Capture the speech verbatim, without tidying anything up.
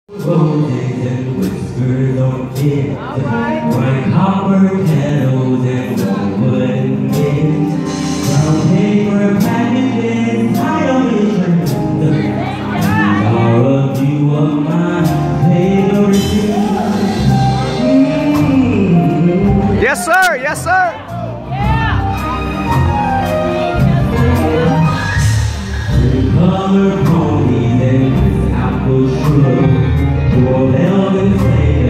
Roses and whispers on kids, bright copper kettles and wooden kids, brown paper packages tied on his shirt. These are a few of my favorite things. Mm-hmm. Yes, sir. Yes, sir. Color ponies and apple sugar, doorbell and sleigh.